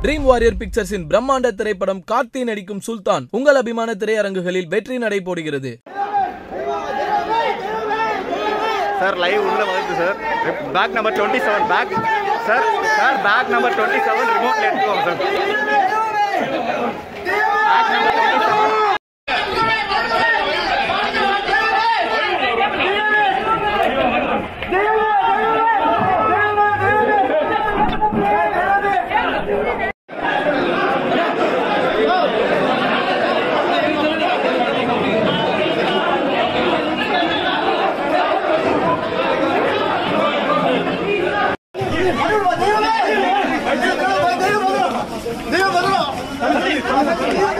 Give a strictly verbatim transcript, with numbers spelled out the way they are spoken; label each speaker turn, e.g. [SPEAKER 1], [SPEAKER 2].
[SPEAKER 1] Dream warrior பிக்சர்ஸின் பிரம்மாண்ட திரைப்படம் கார்த்தி நடிக்கும் சுல்தான் உங்கள் அபிமான திரையரங்குகளில் வெற்றி நடை போடுகிறது.
[SPEAKER 2] சார் லைவ் உள்ள வருது sir. Pack number twenty seven pack sir sir pack number twenty seven ரிமோட்ல எடுத்துக்கோங்க sir. Pack number twenty seven
[SPEAKER 3] Deus, Deus, Deus, Deus, Deus, Deus, Deus, Deus, Deus,